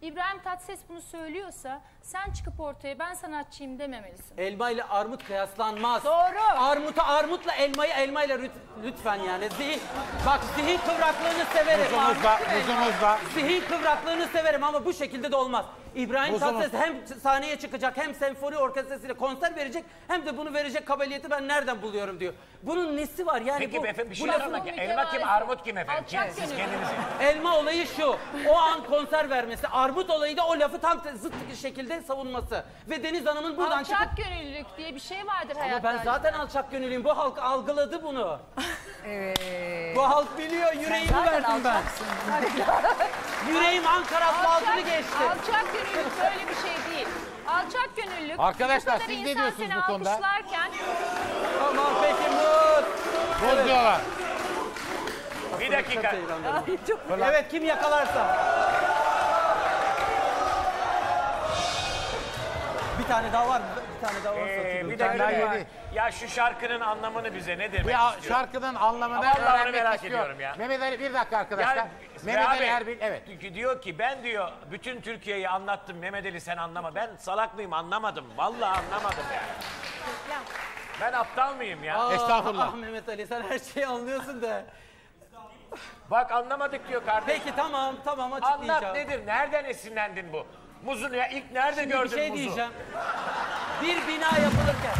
İbrahim Tatlıses bunu söylüyorsa sen çıkıp ortaya ben sanatçıyım dememelisin. Elma ile armut kıyaslanmaz. Doğru. Armutu armutla, elmayı elmayla lütfen yani. Bak zihin kıvraklığını severim. Muzumuzla. Zihin kıvraklığını severim ama bu şekilde de olmaz. İbrahim Tatlıses hem sahneye çıkacak, hem senfoni orkestrasıyla konser verecek, hem de bunu verecek kabiliyeti ben nereden buluyorum diyor. Bunun nesi var yani? Peki bu, efendim bir bu şey lafın- sormak. Elma kim, armut kim efendim? Kim? Alçak Siz gönüllü. kendiniz. Elma olayı şu, o an konser vermesi, armut olayı da o lafı tam zıt şekilde savunması. Ve Deniz Hanım'ın buradan çıkıp... Alçak gönüllülük diye bir şey vardır Ama hayatta. ben zaten alçak gönüllüyüm, bu halk algıladı bunu. Evet. Bu halk biliyor, yüreğimi Zaten verdim ben. alçaksın. Yüreğim Ankara asfaltını geçti. Alçak gönüllülük böyle bir şey değil. Alçak gönüllülük. Arkadaşlar, bu kadar siz ne insan diyorsunuz seni bu konuda? alkışlarken Tamam peki Mut. Buz diyorlar. Bir dakika. Ay, çok Evet kim yakalarsa. Bir tane daha var mı? Bir tane daha varsa. Bir tane daha dakika. yedi. Ya şu şarkının anlamını bize ne demek Bir istiyor? şarkının anlamını Vallahi onu öğrenmek merak istiyor. ediyorum ya. Mehmet Ali bir dakika arkadaşlar. Yani, Mehmet Ali Bey, Erbil evet. Diyor ki ben diyor bütün Türkiye'yi anlattım Mehmet Ali sen anlama. Ben salak mıyım anlamadım. Vallahi anlamadım yani. Ben aptal mıyım ya? Estağfurullah. Ah Mehmet Ali sen her şeyi anlıyorsun da. Bak anlamadık diyor kardeşim. Peki tamam açıklayacağım. Anlat nedir? Nereden esinlendin bu? Muzun ya ilk nerede Şimdi gördün bir şey muzu? diyeceğim. Bir bina yapılırken.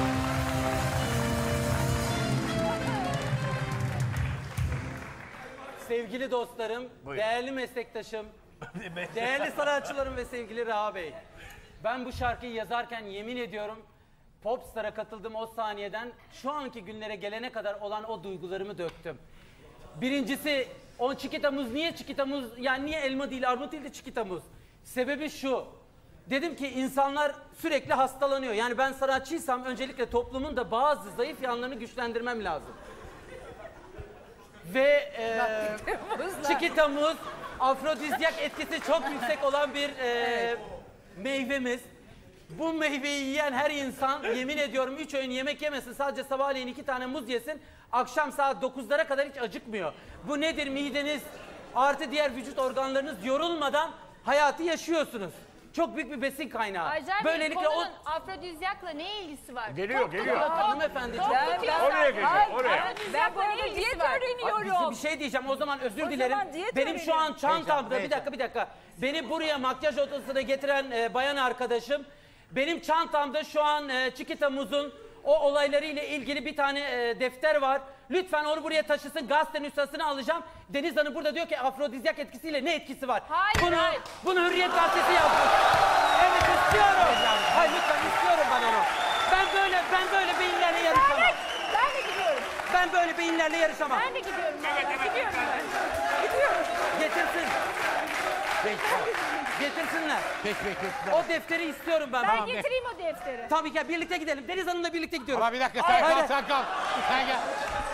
Sevgili dostlarım, Buyurun. değerli meslektaşım, değerli sanatçılarım ve sevgili Reha Bey. Ben bu şarkıyı yazarken yemin ediyorum Popstar'a katıldığım o saniyeden şu anki günlere gelene kadar olan o duygularımı döktüm. Birincisi o Chiquita Muz niye Chiquita Muz yani niye elma değil armut değil de Chiquita Muz? Sebebi şu. Dedim ki insanlar sürekli hastalanıyor. Yani ben sanatçıysam öncelikle toplumun da bazı zayıf yanlarını güçlendirmem lazım. Ve Chiquita Muz afrodizyak etkisi çok yüksek olan bir meyvemiz. Bu meyveyi yiyen her insan yemin ediyorum 3 öğün yemek yemesin, sadece sabahleyin 2 tane muz yesin, akşam saat 9'lara kadar hiç acıkmıyor. Bu nedir? Mideniz artı diğer vücut organlarınız yorulmadan hayatı yaşıyorsunuz. Çok büyük bir besin kaynağı. Acar Bey Böylelikle konunun afrodizyakla ne ilgisi var? Geliyor, geliyor. hanımefendiciğim. Oraya geliyor, oraya. Ben bu arada ilgisi diyet var? öğreniyorum. Bir şey diyeceğim o zaman özür O dilerim. zaman diyet Benim şu an çantamda Heyecan. bir dakika. Beni buraya makyaj odasına getiren bayan arkadaşım. Benim çantamda şu an Chiquita Muz'un o olaylarıyla ilgili bir tane defter var. Lütfen onu buraya taşısın. Gazetenin üstesine alacağım. Deniz Hanım burada diyor ki afrodizyak etkisiyle ne etkisi var? Hayır, hayır. Bunu Hürriyet Gazetesi yapmış. Evet istiyorum. Hayır lütfen istiyorum ben onu. Ben böyle beyinlerle yarışamam. Ben de gidiyorum. Ben böyle beyinlerle yarışamam. Ben de gidiyorum. Gidiyorum ben. Getirsin. Getirsinler. Peki. O defteri istiyorum ben. Ben getireyim o defteri. Tabii ki birlikte gidelim. Deniz Hanım'la birlikte gidiyoruz. Ama bir dakika Hayır. sen kal. Sen gel.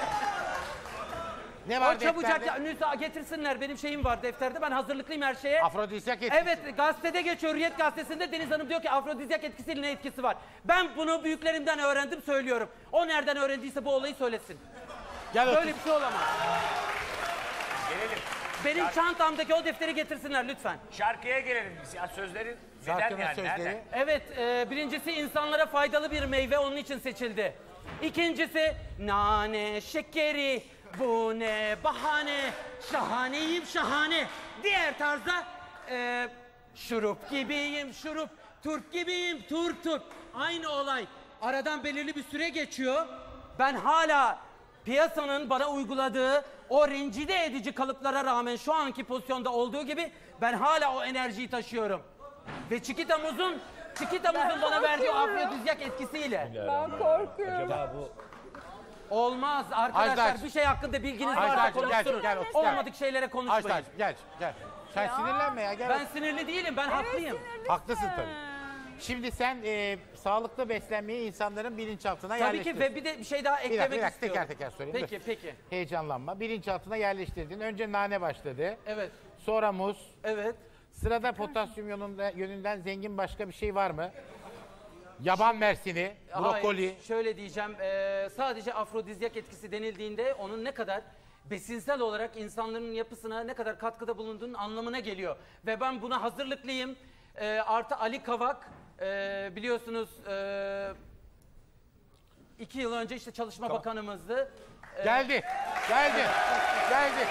Ne var O çabucak defterde? getirsinler. Benim şeyim var defterde. Ben hazırlıklıyım her şeye. Afrodizyak etkisi. Evet gazetede geçiyor. Hürriyet gazetesinde Deniz Hanım diyor ki afrodizyak etkisiyle ne etkisi var? Ben bunu büyüklerimden öğrendim söylüyorum. O nereden öğrendiyse bu olayı söylesin. Gel otur. Böyle bir şey olamaz. Gelelim. Benim çantamdaki o defteri getirsinler lütfen. Şarkıya gelelim. Ya sözlerin neden Şarkının yani? sözleri. Nereden? Evet, birincisi insanlara faydalı bir meyve onun için seçildi. İkincisi nane şekeri, bu ne bahane, şahaneyim şahane. Diğer tarzda şurup gibiyim şurup, turp gibiyim turp. Aynı olay. Aradan belirli bir süre geçiyor. Ben hala piyasanın bana uyguladığı o rencide edici kalıplara rağmen şu anki pozisyonda olduğu gibi ben hala o enerjiyi taşıyorum. Ve Chiquita Muz'un bana verdiği afrodizyak etkisiyle. Ben korkuyorum. Olmaz arkadaşlar. Ajdar. Bir şey hakkında bilginiz Ajdar, varsa gel, konuşturun. gel, Olmadık şeylere konuşmayın. Ajdar gel. Sen sinirlenme ya gel. Ben sinirli değilim. Ben haklıyım. Haklısın tabii. Şimdi sen sağlıklı beslenmeyi insanların bilinçaltına Tabii ki yerleştirdin. ve bir de bir şey daha Bir eklemek dakika istiyorum. teker sorayım. Peki Dur. peki. Heyecanlanma. Bilinçaltına yerleştirdin. Önce nane başladı. Evet. Sonra muz. Evet. Sırada potasyum yönünden zengin başka bir şey var mı? Yaban mersini, brokoli. Hayır, şöyle diyeceğim. Sadece afrodizyak etkisi denildiğinde onun ne kadar besinsel olarak insanların yapısına ne kadar katkıda bulunduğunun anlamına geliyor. Ve ben buna hazırlıklıyım. Artı Ali Kavak, biliyorsunuz 2 yıl önce işte Çalışma Bakanımızdı. Geldi. Geldi. Geldi.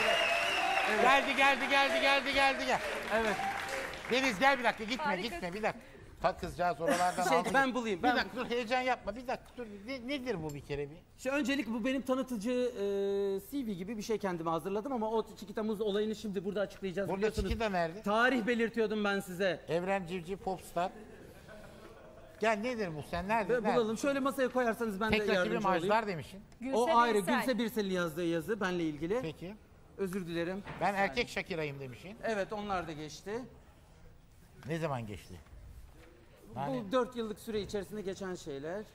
Geldi. Evet. Deniz gel bir dakika gitme Harika. gitme bir dakika. Ta kızcağız oralardan Şey, aldı. ben bulayım. Bir dakika dur heyecan yapma bir dakika dur. Nedir bu bir kere bir? İşte öncelik bu benim tanıtıcı CV gibi bir şey kendime hazırladım ama o Çikita Muz olayını şimdi burada açıklayacağız. Burada biliyorsunuz. Çikita nerede? Tarih belirtiyordum ben size. Evren Civciv Popstar. Gel nedir bu sen nerede? Ve bulalım. Şöyle masaya koyarsanız ben Tek de rakibim yardımcı olayım. Ajdar demişsin. O ayrı. Gülse Birsel'in yazdığı yazı benle ilgili. Peki. Özür dilerim. Ben erkek Shakira'yım demişsin. Evet, onlar da geçti. Ne zaman geçti? Yani Bu 4 yıllık süre içerisinde geçen şeyler.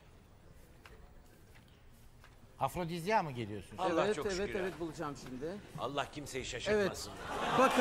afrodizya mı geliyorsun? Allah evet, çok evet, şükür ya. evet bulacağım şimdi. Allah kimseyi Evet. şaşırtmasın. Bakın.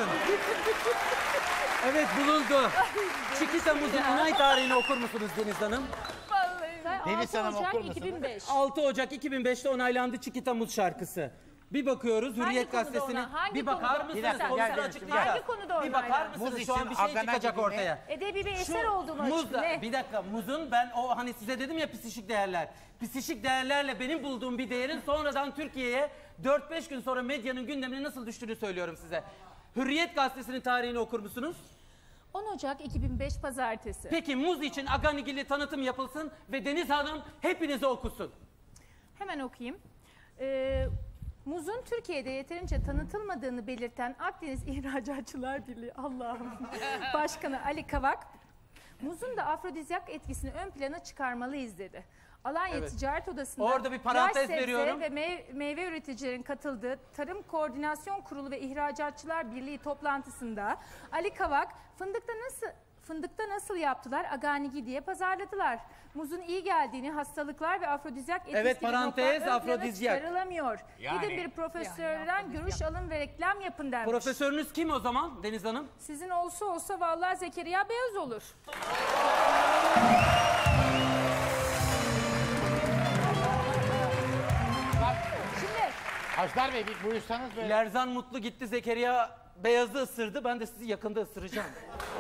Evet, bulundu. Çikita Muz'un onay tarihini okur musunuz Deniz Hanım? Deniz Hanım 6 Ocak okur musun? 2005. 6 Ocak 2005'te onaylandı Çikita Muz şarkısı. Bir bakıyoruz Hürriyet konuda Gazetesi'ne. ona? Hangi Bir bakar konuda? mısınız? Bir dakika, Konusunu gel, açıklayacağız. hangi konuda Bir bakar onaylandı? mısınız? Muz Şu an için bir şey Adana çıkacak gibi ne? ortaya. Edebi bir eser olduğunu Muz da, ne? bir dakika, muzun ben o hani size dedim ya psişik değerler. Psişik değerlerle benim bulduğum bir değerin sonradan Türkiye'ye 4-5 gün sonra medyanın gündemine nasıl düştüğünü söylüyorum size. Hürriyet Gazetesi'nin tarihini okur musunuz? 10 Ocak 2005 Pazartesi. Peki muz için Aganigil'i tanıtım yapılsın ve Deniz Hanım hepinize okusun. Hemen okuyayım. Muzun Türkiye'de yeterince tanıtılmadığını belirten Akdeniz İhracatçılar Birliği Allah'ım Başkanı Ali Kavak, muzun da afrodizyak etkisini ön plana çıkarmalıyız dedi. Alanya Evet. Ticaret Odası'nda Orada bir parantez yaş sebze veriyorum. ve meyve üreticilerin katıldığı Tarım Koordinasyon Kurulu ve İhracatçılar Birliği toplantısında Ali Kavak fındıkta nasıl yaptılar Aganigi diye pazarladılar. Muzun iyi geldiğini, hastalıklar ve afrodizyak etkisi Evet, gibi parantez, noktalar ön plana afrodizyak. çıkarılamıyor. Yani- Gidin bir profesörden görüş alın ve reklam yapın denmiş. Profesörünüz kim o zaman Deniz Hanım? Sizin olsa vallahi Zekeriya Beyaz olur. Şimdi Ajdar Bey bir buyursanız böyle. Lerzan Mutlu gitti Zekeriya Beyaz'ı ısırdı. Ben de sizi yakında ısıracağım.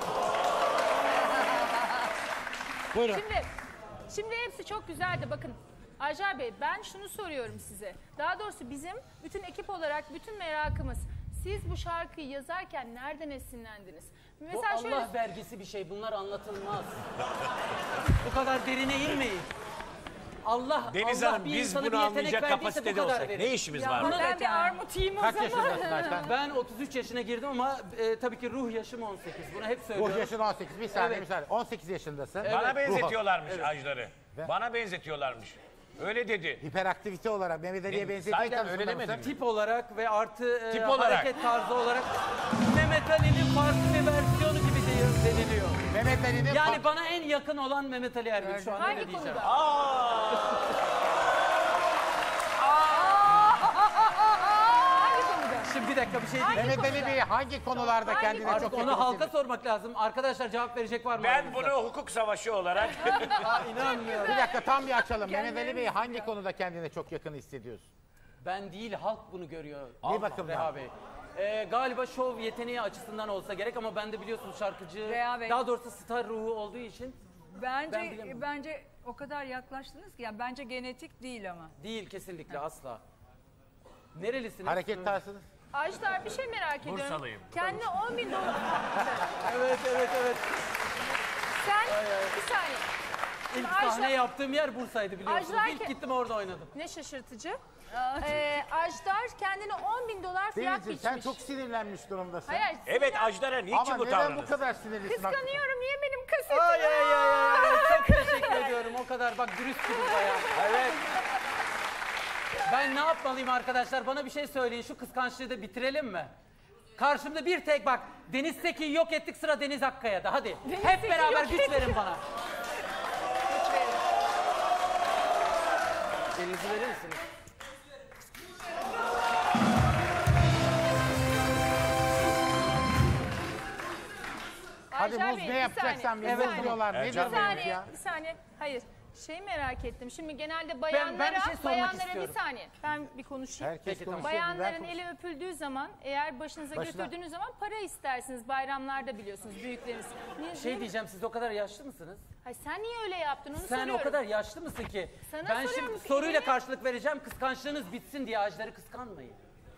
Buyurun. Şimdi hepsi çok güzeldi. Bakın Ajdar Bey, ben şunu soruyorum size. Daha doğrusu bizim bütün ekip olarak bütün merakımız. Siz bu şarkıyı yazarken nereden esinlendiniz? Bu Mesela şöyle Allah vergisi bir şey. Bunlar anlatılmaz. Bu kadar derine inmeyin. Deniz Allah Hanım bir biz insana bunu bir yetenek anlayacak verdiyse bu kapasitede kadar olsak verir. ne işimiz ya var? Buna ben da- bir armut yiyeyim o Kaç zaman. yaşındasın Ajdar? Ben 33 yaşına girdim ama tabii ki ruh yaşım 18. Bunu hep söylüyorum. Bu yaşın 18. Bir saniye Evet. bir saniye. 18 yaşındasın. Bana Evet. benzetiyorlarmış Ajdar'ı. Bana benzetiyorlarmış. Öyle dedi. Hiperaktivite olarak Mehmet Ali'ye benzediği Sahiden konusunda öyle mısın? demedin mi? Tip olarak ve artı Tip olarak. hareket tarzı olarak Mehmet Ali'nin farklı bir versiyonu gibi deniliyor. Mehmet Ali'nin Yani bana en yakın olan Mehmet Ali Erbil şu an Hangi öyle diyeceğim. konuda? Hangi konuda? Şimdi bir dakika bir şey diyeyim. Mehmet Ali Bey hangi konularda Hangi kendine konuda? çok Artık yakın onu halka hissediyor? sormak lazım. Arkadaşlar cevap verecek var mı? Ben aranızda? bunu hukuk savaşı olarak İnanmıyorum. Bir dakika tam bir açalım. Mehmet Ali Bey hangi konuda kendine çok yakın hissediyorsun? Ben değil halk bunu görüyor. Ne bakımdan? Reha Bey. Galiba şov yeteneği açısından olsa gerek ama ben de biliyorsunuz şarkıcı, Reha Bey. daha doğrusu star ruhu olduğu için Ben bilemem. Bence o kadar yaklaştınız ki yani bence genetik değil ama. değil kesinlikle asla. Nerelisiniz? Hareket tarzınız? Ajdar bir şey merak ediyorum. Bursalıyım. Kendine 10.000 dolar... Evet. Sen bir saniye. İlk Ajda- sahne yaptığım yer Bursa'ydı biliyorsunuz. Ajda- İlk gittim orada oynadım. Ne şaşırtıcı. Ajdar kendine 10.000 dolar fiyat Denizciğim biçmiş. sen çok sinirlenmiş durumdasın. Hayır. evet Ajdar'a niçin Ama bu neden bu tavrınız? kadar sinirlisin? Kıskanıyorum. Niye benim kasetim? Ay. Çok teşekkür ediyorum. O kadar bak dürüst gibi bayağı. Evet. Ben ne yapmalıyım arkadaşlar? Bana bir şey söyleyin. Şu kıskançlığı da bitirelim mi? Karşımda bir tek bak. Deniz Tekin'i yok ettik, sıra Deniz Akkaya'da. Hadi. Hep Tekin'i beraber yok güç ettik. verin bana. Elinizi verir misiniz? Hadi Ajdar Muz Bey, ne bir yapacaksan saniye, bir bir Muz saniye. diyorlar. Evet, Nedir canım. bu Bir Muz saniye, ya? bir saniye. Hayır. Şey merak ettim. Şimdi genelde bayanlara, ben bir şey sormak istiyorum. bir saniye. Ben bir konuşayım. Herkes Peki, tamam. konuşuyor. Bayanların biber eli öpüldüğü zaman, eğer başınıza Başına. götürdüğünüz zaman para istersiniz. Bayramlarda biliyorsunuz büyükleriniz. Niye? Diyeceğim, siz o kadar yaşlı mısınız? Hayır, sen niye öyle yaptın onu Sen soruyorum. o kadar yaşlı mısın ki? Sana Ben soruyorum, şimdi peki soruyla niye? karşılık vereceğim. Kıskançlığınız bitsin diye Ajdar'ı kıskanmayın.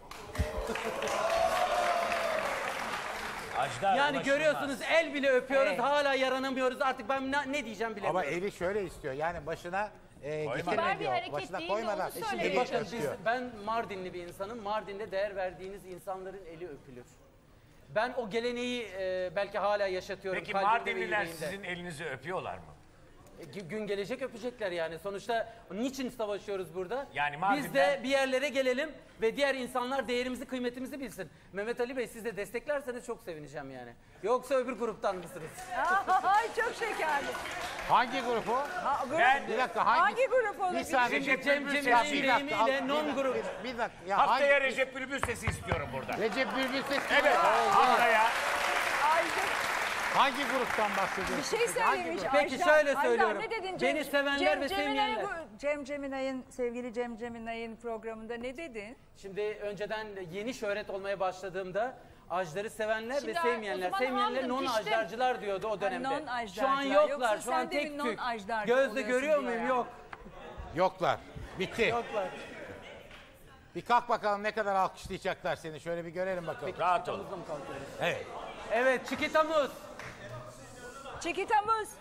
Ajdar, Yani ulaşılmaz. görüyorsunuz el bile öpüyoruz, Evet. hala yaranamıyoruz. Artık ben ne diyeceğim bilemiyorum. Ama eli şöyle istiyor. Yani başına Kibar getirme bir diyor. hareket Başına değil de koymadan onu söyle. eli Bakın öpüyor. ben Mardinli bir insanım. Mardin'de değer verdiğiniz insanların eli öpülür. Ben o geleneği belki hala yaşatıyorum. Peki kalbimde ve Mardinliler yüreğimde. sizin elinizi öpüyorlar mı? Gün gelecek öpecekler yani. Sonuçta niçin savaşıyoruz burada? Yani Biz Mardin'den- de bir yerlere gelelim ve diğer insanlar değerimizi, kıymetimizi bilsin. Mehmet Ali Bey, siz de desteklerseniz çok sevineceğim yani. Yoksa öbür gruptan mısınız? Ay çok şekerli. Hangi grup o? Ha, grup, Ben Bir dakika hangi grup olur? Bir saniye. Recep Cem Bülbül Cemil'in sesi. deyimiyle non grup. Bir dakika. Ya Haftaya hangi- Recep Bülbül sesi istiyorum burada. Recep Bülbül sesi. Evet, haftaya. Ay, Hangi gruptan bahsediyorsun? bir şey Hangi söylemiş grup? Peki, Ajdar. şöyle Ajdar, söylüyorum. ne dedin? Beni sevenler ve sevmeyenler. Cem Ceminay'ın, sevgili Cem Ceminay'ın programında ne dedin? Şimdi önceden yeni şöhret olmaya başladığımda Ajdar'ı sevenler Şimdi ve sevmeyenler. o zaman Sevmeyenler anladım, non piştim. ajdarcılar diyordu o dönemde. non-ajdarcılar. Şu an yoklar. Yoksa Şu sen an de mi tek tük. non-ajdarcı Gözle oluyorsun görüyor diyor muyum? ya? Yok. Yoklar. Bitti. Yoklar. Bir kalk bakalım ne kadar alkışlayacaklar seni. Şöyle bir görelim bakalım. Rahat ol. Omuzla mı kalkıyoruz? Evet. Evet, Çikitamuz. Çikitamuz.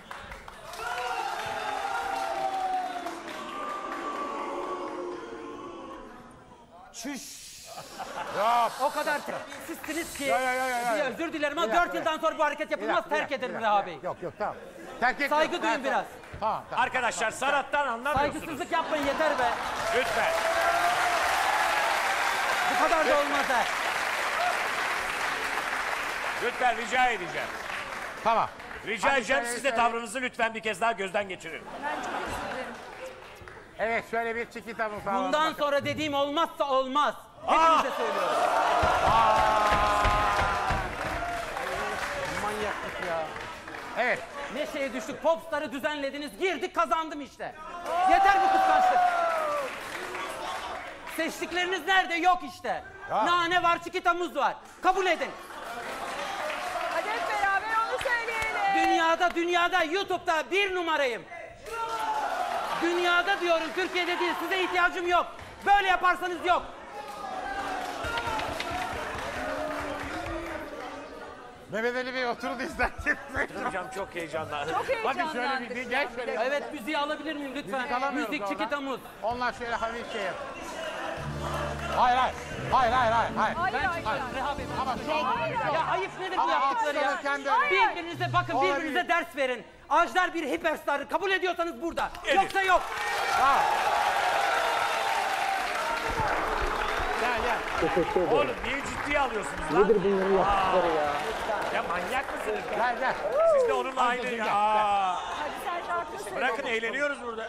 Çüş. Yok. O kadar sizsiniz ki. Ya, ya, ya, ya, ya. Özür dilerim ama Bir dakika, 4 yıldan sonra bu hareket Bir yapılmaz. dakika, Terk bir dakika, ederim bir dakika. Reha Bey. Yok yok tamam. Terk et. Saygı yok, duyun ben- biraz. Tamam tamam. Arkadaşlar sanattan anlamıyorsunuz. Saygısızlık yapmayın, yeter be. Lütfen. Bu kadar da olmaz ha. Lütfen rica edeceğim. Tamam. Rica Hadi edeceğim şöyle siz de söyle. tavrınızı lütfen bir kez daha gözden geçirin. Ben çok özür dilerim. Evet şöyle bir çikitamız alalım. Bundan bakalım. sonra dediğim olmazsa olmaz. Hepinize söylüyorum. Manyaklık ya. Evet. Ne şeye düştük? Popstar'ı düzenlediniz. Girdik, kazandım işte. Yeter bu kıskançlık. Seçtikleriniz nerede? Yok işte. Ya. Nane var, çikitamuz var. Kabul edin. Hadi hep beraber onu söyleyelim. Dünyada YouTube'da 1 numarayım. Dünyada diyorum, Türkiye'de değil. Size ihtiyacım yok. Böyle yaparsanız yok. Mehmet Ali Bey oturun isterseniz. Hocam çok heyecanlandım. Çok Hadi şöyle heyecanlandık. bir gel şöyle. Evet, müziği alabilir miyim lütfen? Müzik alamıyoruz Müzik, oradan. çikitamuz. Onlar şöyle hafif şey yap. Hayır hayır. Hayır hayır hayır. Hayır. Hayır, Ben hayır, çıkıyorum. hayır. Reha Bey, Ama çok Ya ayıp nedir bu Ama yaptıkları ya? hastalanırken de öyle. Birbirinize bakın, Olabilir. birbirinize ders verin. Ajdar bir hiperstar. Kabul ediyorsanız burada. Yoksa yok. Gel gel. Oğlum niye ciddiye alıyorsunuz lan? Nedir bunların yaptıkları ya? Ya manyak mısınız? Gel gel. Siz de onunla aynı. gel, Aa, Hadi sen şarkını söyle. bırakın eğleniyoruz burada.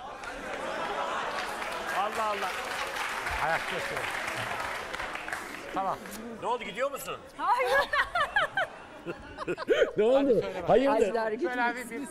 Allah Allah. Ayakta söyle. Tamam. Ne oldu gidiyor musun? Hayır. Ne oldu? Hayırdır? Şöyle hafif bir.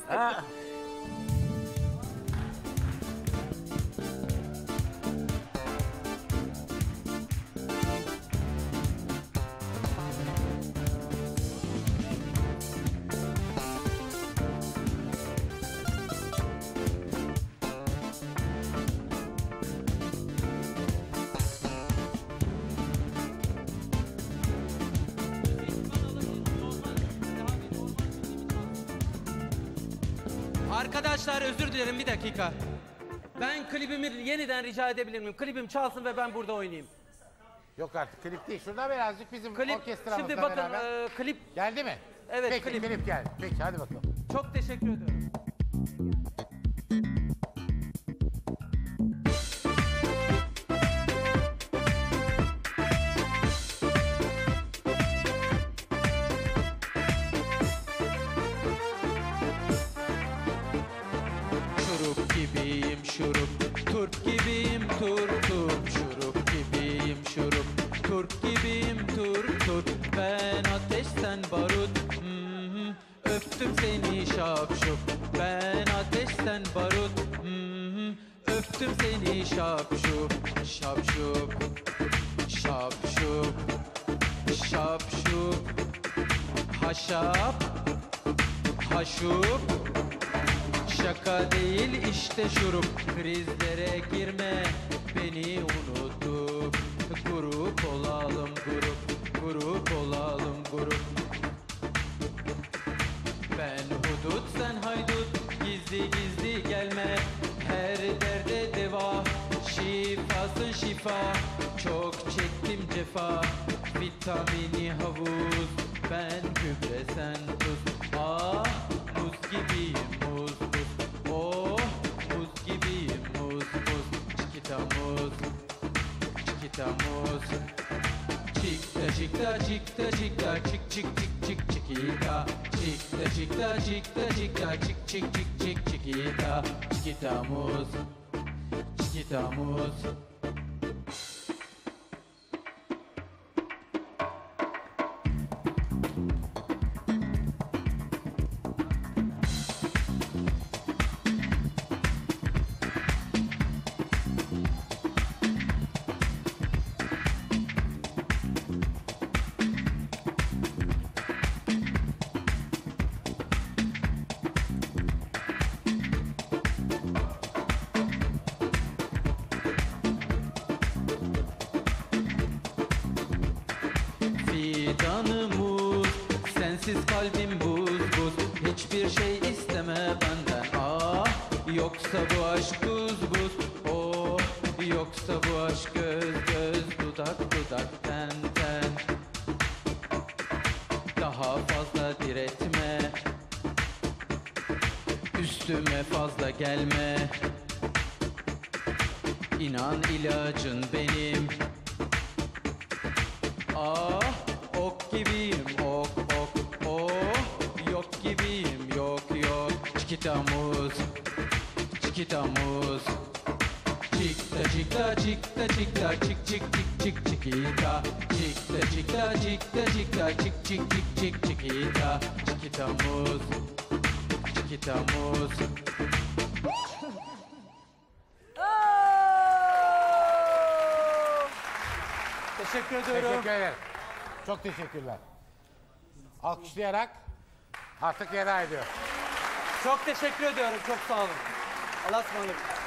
Arkadaşlar özür dilerim, bir dakika. Ben klibimi yeniden rica edebilir miyim? Klibim çalsın ve ben burada oynayayım. Yok artık klip değil. Şurada birazcık bizim Klip, orkestramızla şimdi bakın beraber. klip Geldi mi? Evet, Peki klip. klip geldi. Peki hadi bakalım. çok teşekkür ediyorum. Şurup gibiyim şurup, turp gibiyim turtum. Şurup gibiyim şurup, turp gibiyim turp. Ben ateş sen barut, öptüm seni şapşup. Ben ateş sen barut, seni şapşup şapşup şapşup şapşup haşap haşup. Şaka değil işte şurup, krizlere girme beni unutup. Grup olalım grup, grup olalım grup. Ben hudut sen haydut, gizli gizli gelme. Her derde deva, şifasın şifa. Çok çektim cefa, vitamini havuz. Ben gübre sen tuz, ah muz gibiyim muz muz. Oh muz gibiyim muz muz. Çikita muz, çikita muz. Çikta çikta çikta çikta çik çik çik çik çikita. Çikta çikta çikta çikta çik çik çik çik çikita. Çikita muz, çikita muz. Fidanımız, sensiz kalbim buz buz. Hiçbir şey isteme benden, ah. Yoksa bu aşk buz buz, oh. Yoksa bu aşk göz göz, dudak dudak, ten ten. Daha fazla diretme, üstüme fazla gelme. İnan ilacın benim. Ah, ok gibiyim, ok ok, oh. Yok gibiyim, yok yok. Çikita muz, çikita muz. Çikta çikta çikta çikta çik çik çik çik çikita. Çikta çikta çikta çikta çik çik çik çik çikita. Çikita muz, çikita muz. Teşekkür ediyorum. Teşekkür ederim. Çok teşekkürler. Alkışlayarak artık veda ediyor. Çok teşekkür ediyorum. Çok sağ olun. Allah'a ısmarladık.